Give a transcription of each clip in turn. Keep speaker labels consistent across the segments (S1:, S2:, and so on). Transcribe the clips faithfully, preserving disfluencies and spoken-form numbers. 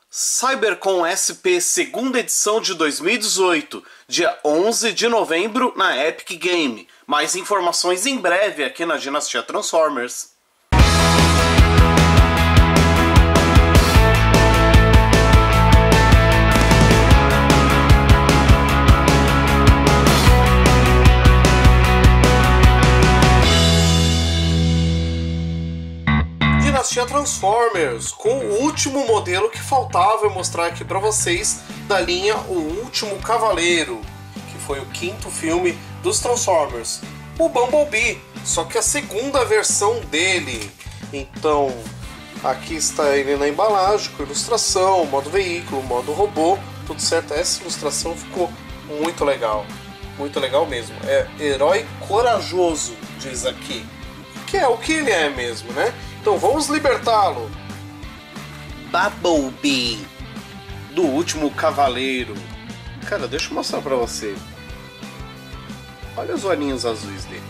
S1: CyberCon S P segunda edição de dois mil e dezoito, dia onze de novembro na Epic Game. Mais informações em breve aqui na Dinastia Transformers. Dinastia Transformers, com o último modelo que faltava eu mostrar aqui pra vocês da linha O Último Cavaleiro, que foi o quinto filme dos Transformers, o Bumblebee, só que a segunda versão dele. Então, aqui está ele na embalagem, com ilustração, modo veículo, modo robô, tudo certo. Essa ilustração ficou muito legal, muito legal mesmo. É herói corajoso, diz aqui, que é o que ele é mesmo, né? Então vamos libertá-lo. Bumblebee, do Último Cavaleiro. Cara, deixa eu mostrar pra você. Olha os olhinhos azuis dele.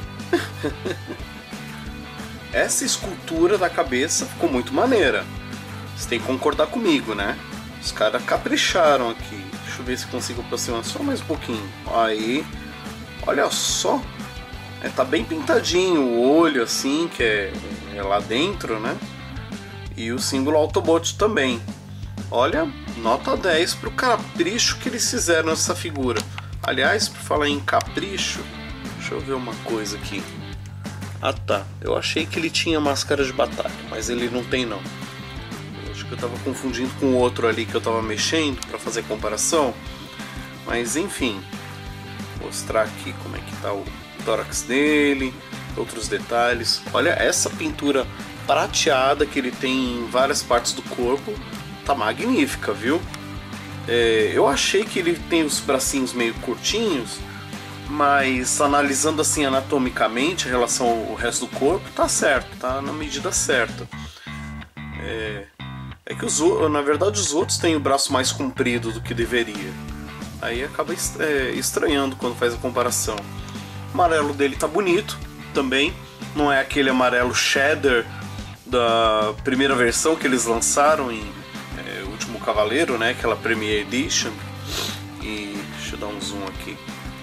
S1: Essa escultura da cabeça ficou muito maneira. Você tem que concordar comigo, né? Os caras capricharam aqui. Deixa eu ver se consigo aproximar só mais um pouquinho. Aí, olha só. É, tá bem pintadinho o olho assim, que é, é lá dentro, né? E o símbolo Autobot também. Olha, nota dez pro capricho que eles fizeram nessa figura. Aliás, por falar em capricho, deixa eu ver uma coisa aqui. Ah tá, eu achei que ele tinha máscara de batalha, mas ele não tem não. Eu acho que eu tava confundindo com o outro ali que eu tava mexendo para fazer comparação. Mas enfim, vou mostrar aqui como é que tá o tórax dele, outros detalhes. Olha essa pintura prateada que ele tem em várias partes do corpo, tá magnífica, viu? É, eu achei que ele tem os bracinhos meio curtinhos, mas analisando assim anatomicamente em relação ao resto do corpo, tá certo, tá na medida certa. É, é que os, na verdade os outros têm o braço mais comprido do que deveria. Aí acaba estranhando quando faz a comparação. O amarelo dele tá bonito também, não é aquele amarelo cheddar da primeira versão que eles lançaram em é, O Último Cavaleiro, né? Aquela Premiere Edition. E deixa eu dar um zoom aqui.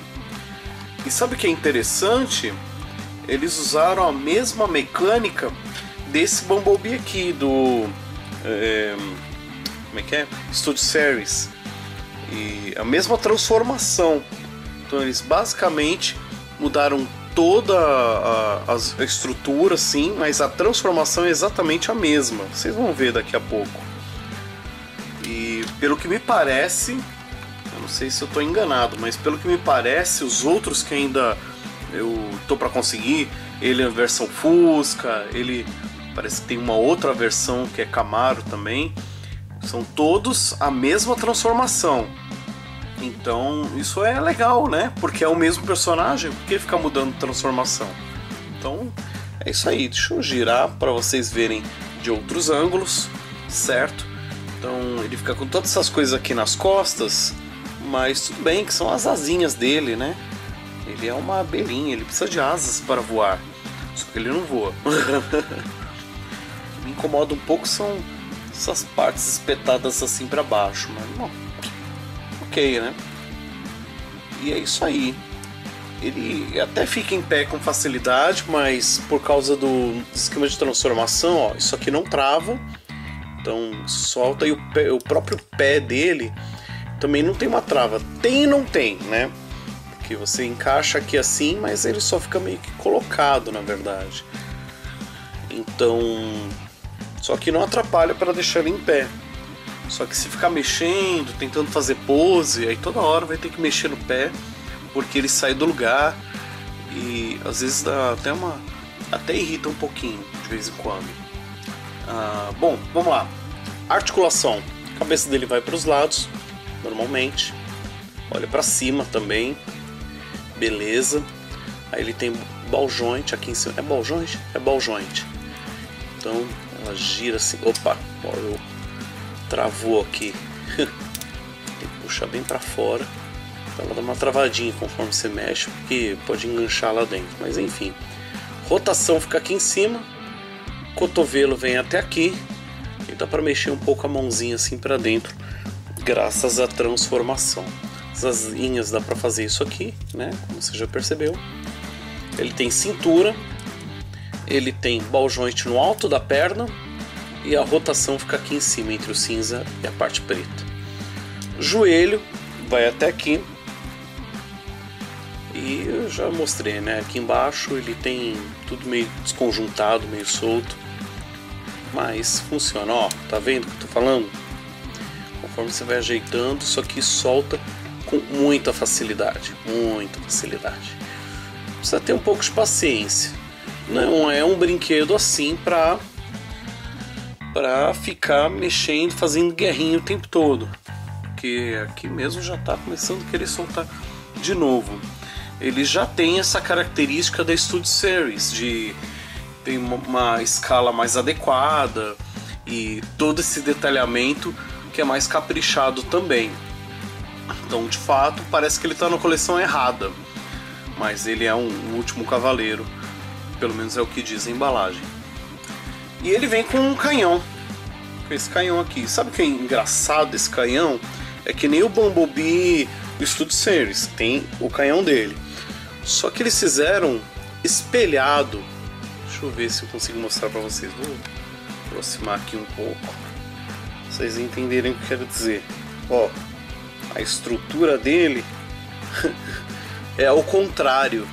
S1: E sabe o que é interessante? Eles usaram a mesma mecânica desse Bumblebee aqui do é, como é que é? Studio Series. E a mesma transformação. Então eles basicamente mudaram toda a, a, a estrutura, sim, mas a transformação é exatamente a mesma. Vocês vão ver daqui a pouco. E pelo que me parece, eu não sei se eu estou enganado, mas pelo que me parece, os outros que ainda eu tô para conseguir, ele é a versão Fusca, ele parece que tem uma outra versão que é Camaro também, são todos a mesma transformação. Então isso é legal, né? Porque é o mesmo personagem, por que ficar mudando de transformação? Então é isso aí, deixa eu girar para vocês verem de outros ângulos, certo? Então ele fica com todas essas coisas aqui nas costas, mas tudo bem que são as asinhas dele, né? Ele é uma abelhinha, ele precisa de asas para voar, só que ele não voa. O que me incomoda um pouco são essas partes espetadas assim para baixo, mas bom, ok, né? E é isso aí. Ele até fica em pé com facilidade, mas por causa do esquema de transformação, ó, isso aqui não trava. Então solta e o, pé, o próprio pé dele também não tem uma trava. Tem e não tem, né? Porque você encaixa aqui assim, mas ele só fica meio que colocado, na verdade. Então, só que não atrapalha para deixar ele em pé. Só que se ficar mexendo, tentando fazer pose, aí toda hora vai ter que mexer no pé, porque ele sai do lugar e às vezes dá até uma, até irrita um pouquinho de vez em quando. Ah, bom, vamos lá. Articulação. A cabeça dele vai para os lados, normalmente. Olha para cima também. Beleza. Aí ele tem ball joint aqui em cima. É ball joint? É ball joint. Então ela gira assim. Opa, eu travou aqui. Tem que puxar bem para fora. Ela dá uma travadinha conforme você mexe, porque pode enganchar lá dentro. Mas enfim. Rotação fica aqui em cima. Cotovelo vem até aqui. E dá para mexer um pouco a mãozinha assim para dentro, graças à transformação. As linhas dá para fazer isso aqui, né? Como você já percebeu. Ele tem cintura, ele tem ball joint no alto da perna e a rotação fica aqui em cima, entre o cinza e a parte preta. Joelho vai até aqui. E eu já mostrei, né? Aqui embaixo ele tem tudo meio desconjuntado, meio solto. Mas funciona, ó. Tá vendo o que eu tô falando? Conforme você vai ajeitando, isso aqui solta com muita facilidade. Muita facilidade. Precisa ter um pouco de paciência. Não é um brinquedo assim pra, pra ficar mexendo, fazendo guerrinha o tempo todo. Porque aqui mesmo já tá começando a querer soltar de novo. Ele já tem essa característica da Studio Series, de ter uma escala mais adequada e todo esse detalhamento que é mais caprichado também. Então, de fato, parece que ele está na coleção errada, mas ele é um, um último cavaleiro, pelo menos é o que diz a embalagem. E ele vem com um canhão, com esse canhão aqui. Sabe o que é engraçado desse canhão? É que nem o Bumblebee do Studio Series, tem o canhão dele. Só que eles fizeram espelhado. Deixa eu ver se eu consigo mostrar para vocês. Vou aproximar aqui um pouco, pra vocês entenderem o que eu quero dizer. Ó, a estrutura dele é ao contrário.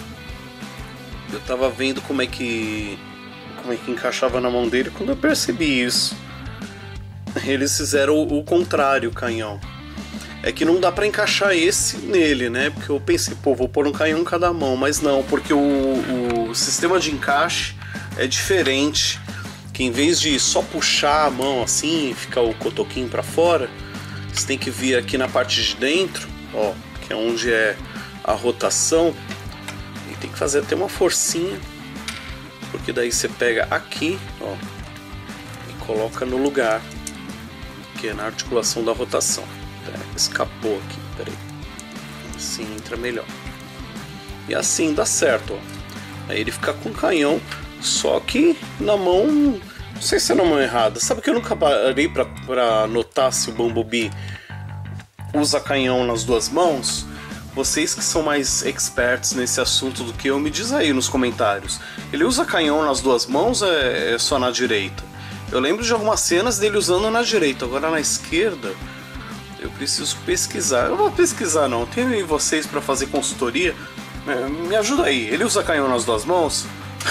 S1: Eu tava vendo como é que como é que encaixava na mão dele quando eu percebi isso. Eles fizeram o, o contrário, o canhão. É que não dá pra encaixar esse nele, né? Porque eu pensei, pô, vou pôr um canhão em cada mão. Mas não, porque o, o sistema de encaixe é diferente. Que em vez de só puxar a mão assim, ficar o cotoquinho pra fora, você tem que vir aqui na parte de dentro, ó, que é onde é a rotação. E tem que fazer até uma forcinha, porque daí você pega aqui, ó, e coloca no lugar, que é na articulação da rotação. Escapou aqui, peraí. Assim entra melhor. E assim dá certo, ó. Aí ele fica com o canhão, só que na mão, não sei se é na mão errada. Sabe que eu nunca parei pra, pra notar se o Bumblebee usa canhão nas duas mãos? Vocês que são mais experts nesse assunto do que eu, me diz aí nos comentários. Ele usa canhão nas duas mãos ou é, é só na direita? Eu lembro de algumas cenas dele usando na direita, agora na esquerda eu preciso pesquisar. Eu vou pesquisar não, tenho aí vocês para fazer consultoria. Me ajuda aí, ele usa canhão nas duas mãos?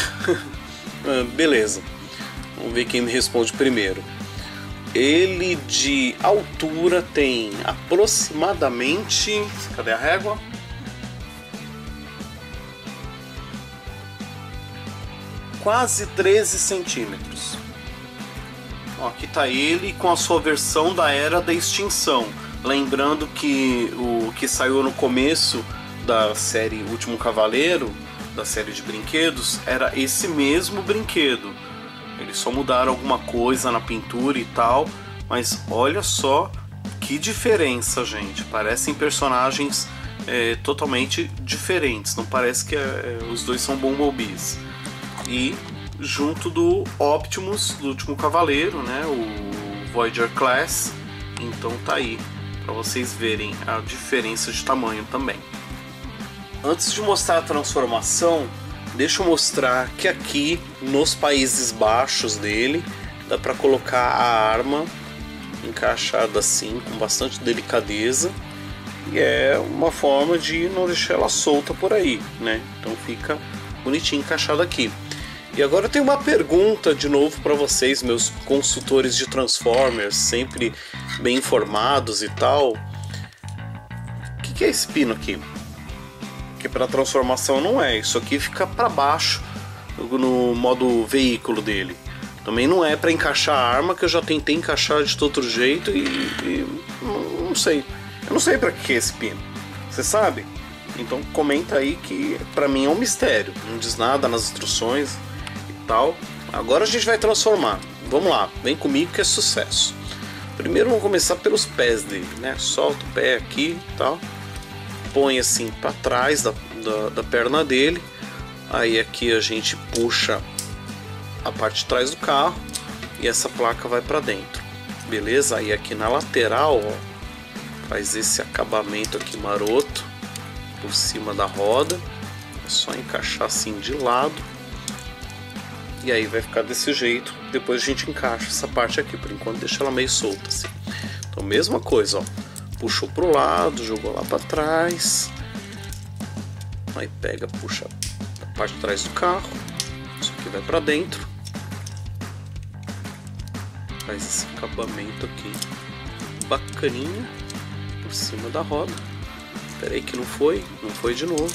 S1: Beleza, vamos ver quem me responde primeiro. Ele de altura tem aproximadamente... Cadê a régua? Quase treze centímetros. Ó, aqui tá ele com a sua versão da Era da Extinção. Lembrando que o que saiu no começo da série Último Cavaleiro, da série de brinquedos, era esse mesmo brinquedo. Eles só mudaram alguma coisa na pintura e tal, mas olha só que diferença, gente. Parecem personagens é, totalmente diferentes, não parece que é, os dois são Bumblebees. E junto do Optimus, do Último Cavaleiro, né, o Voyager Class, então tá aí, para vocês verem a diferença de tamanho também. Antes de mostrar a transformação, deixa eu mostrar que aqui nos Países Baixos dele dá para colocar a arma encaixada assim com bastante delicadeza, e é uma forma de não deixar ela solta por aí, né? Então fica bonitinho encaixado aqui. E agora eu tenho uma pergunta de novo para vocês, meus consultores de Transformers, sempre bem informados e tal. O que, que é esse pino aqui? Que para transformação não é, isso aqui fica para baixo no modo veículo dele. Também não é para encaixar a arma, que eu já tentei encaixar de todo jeito e, e não, não sei. Eu não sei para que é esse pino. Você sabe? Então comenta aí, que para mim é um mistério. Não diz nada nas instruções e tal. Agora a gente vai transformar. Vamos lá, vem comigo que é sucesso. Primeiro vamos começar pelos pés dele, né? Solta o pé aqui e tal. Põe assim para trás da, da, da perna dele. Aí aqui a gente puxa a parte de trás do carro e essa placa vai para dentro, beleza? Aí aqui na lateral, ó, faz esse acabamento aqui maroto por cima da roda, é só encaixar assim de lado, e aí vai ficar desse jeito. Depois a gente encaixa essa parte aqui, por enquanto deixa ela meio solta assim. Então mesma coisa, ó, puxou pro lado, jogou lá para trás, aí pega, puxa a parte de trás do carro, isso aqui vai para dentro, faz esse acabamento aqui bacaninha por cima da roda. Espera aí que não foi, não foi de novo.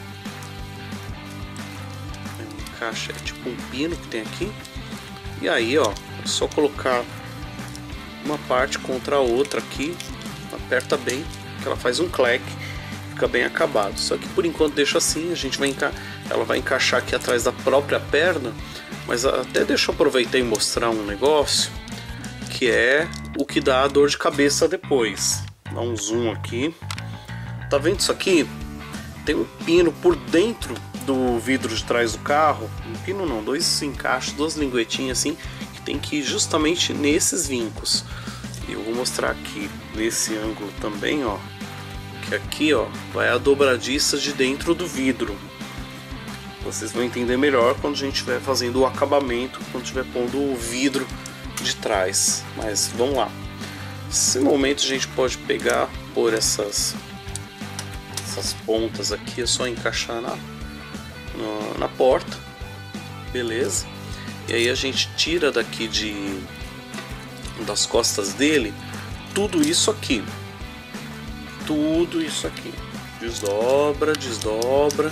S1: Encaixa, é tipo um pino que tem aqui. E aí, ó, é só colocar uma parte contra a outra aqui, aperta bem, que ela faz um clack, fica bem acabado. Só que por enquanto deixa assim, a gente vai enca... ela vai encaixar aqui atrás da própria perna. Mas até deixa eu aproveitar e mostrar um negócio que é o que dá a dor de cabeça depois. Dá um zoom aqui. Tá vendo isso aqui? Tem um pino por dentro do vidro de trás do carro. Um pino não, dois encaixes, duas linguetinhas assim, que tem que ir justamente nesses vincos. E eu vou mostrar aqui nesse ângulo também, ó, que aqui, ó, vai a dobradiça de dentro do vidro. Vocês vão entender melhor quando a gente estiver fazendo o acabamento, quando estiver pondo o vidro de trás. Mas vamos lá. Nesse momento a gente pode pegar por essas essas pontas aqui, é só encaixar na, na, na porta, beleza? E aí a gente tira daqui de das costas dele tudo isso aqui, tudo isso aqui, desdobra, desdobra,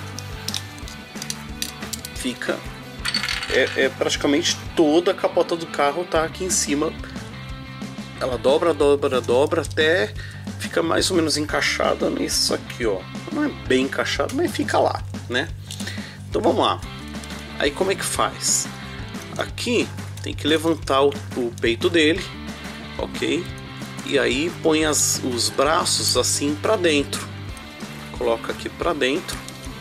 S1: fica é, é praticamente toda a capota do carro tá aqui em cima. Ela dobra, dobra, dobra até fica mais ou menos encaixada nisso aqui, ó. Não é bem encaixado, mas fica lá, né? Então vamos lá. Aí como é que faz? Aqui tem que levantar o, o peito dele, ok? E aí põe as, os braços assim para dentro. Coloca aqui para dentro,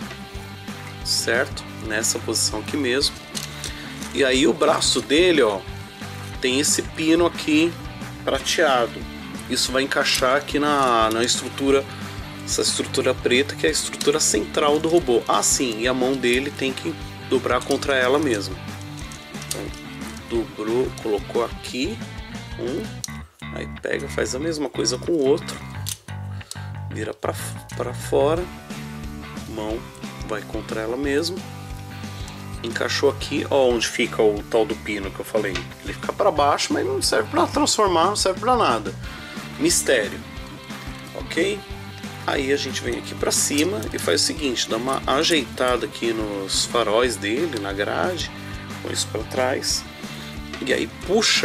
S1: certo? Nessa posição aqui mesmo. E aí o braço dele, ó, tem esse pino aqui prateado. Isso vai encaixar aqui na, na estrutura, essa estrutura preta, que é a estrutura central do robô. Ah, sim, e a mão dele tem que dobrar contra ela mesmo. Então, dobrou, colocou aqui um, aí pega, faz a mesma coisa com o outro, vira pra, pra fora, mão vai contra ela mesmo. Encaixou aqui, ó, onde fica o tal do pino que eu falei. Ele fica para baixo, mas não serve para transformar, não serve para nada. Mistério, ok? Aí a gente vem aqui para cima e faz o seguinte: dá uma ajeitada aqui nos faróis dele, na grade, com isso para trás, e aí puxa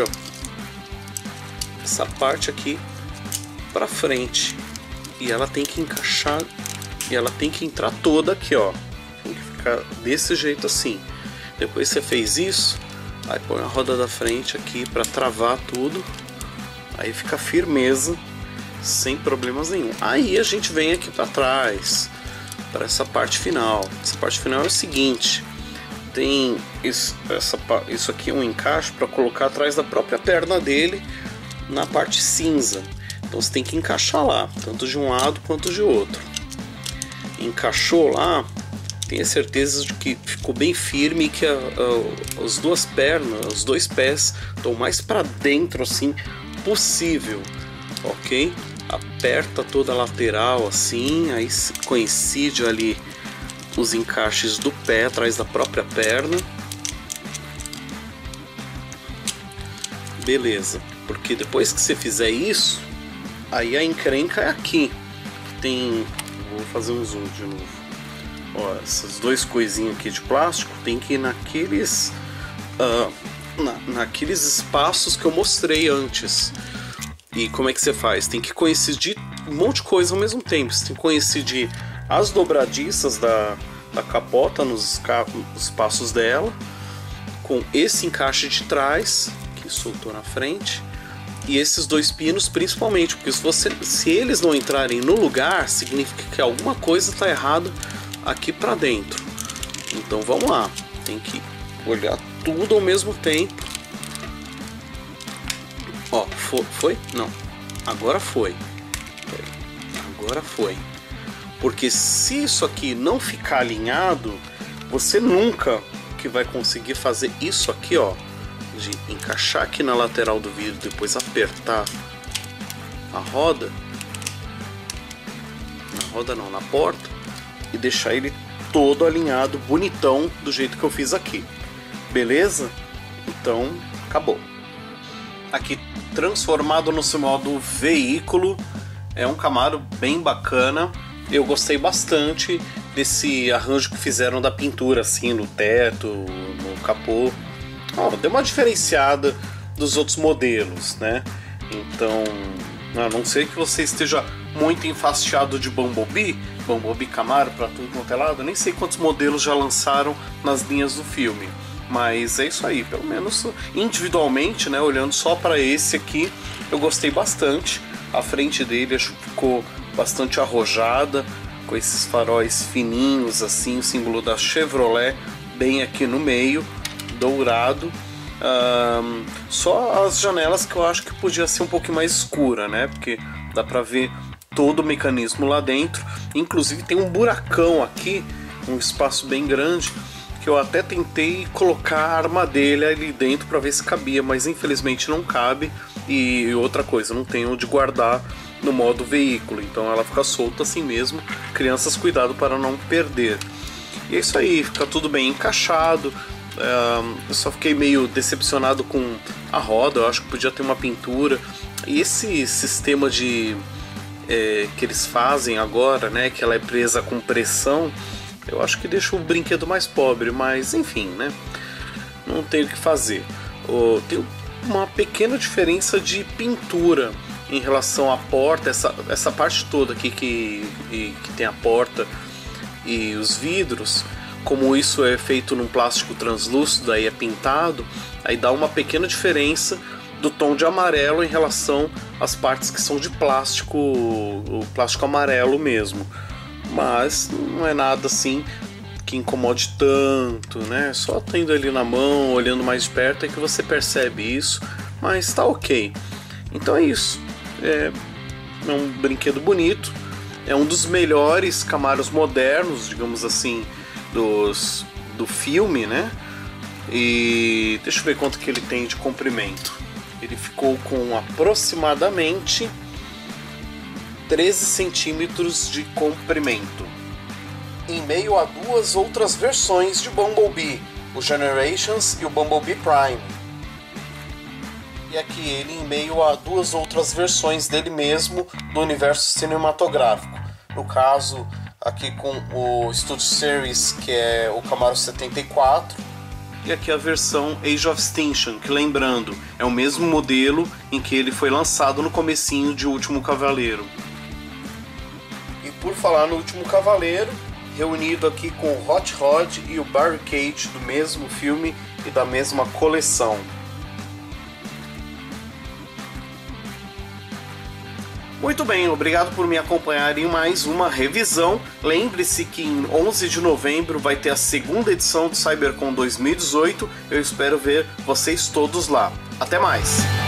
S1: essa parte aqui para frente, e ela tem que encaixar, e ela tem que entrar toda aqui, ó. Desse jeito assim. Depois você fez isso, aí põe a roda da frente aqui para travar tudo, aí fica firmeza sem problemas nenhum. Aí a gente vem aqui para trás para essa parte final. Essa parte final é o seguinte: tem isso, essa, isso aqui é um encaixe para colocar atrás da própria perna dele na parte cinza. Então você tem que encaixar lá, tanto de um lado quanto de outro. Encaixou lá, tenha certeza de que ficou bem firme e que a, a, as duas pernas, os dois pés estão mais para dentro assim possível, ok? Aperta toda a lateral assim, aí coincide ali os encaixes do pé atrás da própria perna. Beleza, porque depois que você fizer isso, aí a encrenca é aqui. Tem, vou fazer um zoom de novo. Ó, essas dois coisinhas aqui de plástico tem que ir naqueles uh, na, naqueles espaços que eu mostrei antes. E como é que você faz? Tem que coincidir um monte de coisa ao mesmo tempo. Você tem que coincidir as dobradiças da, da capota nos, nos espaços dela com esse encaixe de trás que soltou na frente, e esses dois pinos principalmente, porque se, você, se eles não entrarem no lugar, significa que alguma coisa está errada aqui para dentro. Então vamos lá, tem que olhar tudo ao mesmo tempo Foi? Foi? Não. Agora foi. Agora foi. Porque se isso aqui não ficar alinhado, você nunca que vai conseguir fazer isso aqui, ó, de encaixar aqui na lateral do vidro, depois apertar a roda, na roda não, na porta, e deixar ele todo alinhado, bonitão, do jeito que eu fiz aqui. Beleza? Então, acabou. Aqui, transformado no seu modo veículo, é um Camaro bem bacana. Eu gostei bastante desse arranjo que fizeram da pintura, assim, no teto, no capô. Oh, deu uma diferenciada dos outros modelos, né? Então, a não ser que você esteja muito enfastiado de Bumblebee, Bumblebee Camaro pra tudo quanto é lado, eu nem sei quantos modelos já lançaram nas linhas do filme. Mas é isso aí, pelo menos individualmente, né? Olhando só para esse aqui, eu gostei bastante. A frente dele acho que ficou bastante arrojada, com esses faróis fininhos, assim, o símbolo da Chevrolet bem aqui no meio, dourado. Um, só as janelas que eu acho que podia ser um pouquinho mais escura, né? Porque dá pra ver todo o mecanismo lá dentro. Inclusive tem um buracão aqui, um espaço bem grande, que eu até tentei colocar a armadilha ali dentro para ver se cabia, mas infelizmente não cabe. E outra coisa, não tem onde guardar no modo veículo, então ela fica solta assim mesmo. Crianças, cuidado para não perder. E é isso aí, fica tudo bem encaixado. Eu só fiquei meio decepcionado com a roda, eu acho que podia ter uma pintura. E esse sistema de é, que eles fazem agora, né, que ela é presa com pressão, eu acho que deixa o brinquedo mais pobre, mas enfim, né, não tem o que fazer. Oh, tem uma pequena diferença de pintura em relação à porta, essa, essa parte toda aqui que, que, que tem a porta e os vidros. Como isso é feito num plástico translúcido, aí é pintado, aí dá uma pequena diferença do tom de amarelo em relação às partes que são de plástico, o plástico amarelo mesmo. Mas não é nada assim que incomode tanto, né? Só tendo ele na mão, olhando mais de perto é que você percebe isso, mas tá ok. Então é isso. É, é um brinquedo bonito, é um dos melhores Camaros modernos, digamos assim, dos, do filme, né? E deixa eu ver quanto que ele tem de comprimento. Ele ficou com aproximadamente treze centímetros de comprimento, em meio a duas outras versões de Bumblebee, o Generations e o Bumblebee Prime. E aqui ele em meio a duas outras versões dele mesmo do universo cinematográfico. No caso, aqui com o Studio Series, que é o Camaro setenta e quatro, e aqui a versão Age of Extinction, que, lembrando, é o mesmo modelo em que ele foi lançado no comecinho de O Último Cavaleiro. E por falar no Último Cavaleiro, reunido aqui com o Hot Rod e o Barricade do mesmo filme e da mesma coleção. Muito bem, obrigado por me acompanhar em mais uma revisão. Lembre-se que em onze de novembro vai ter a segunda edição do CyberCon dois mil e dezoito. Eu espero ver vocês todos lá. Até mais!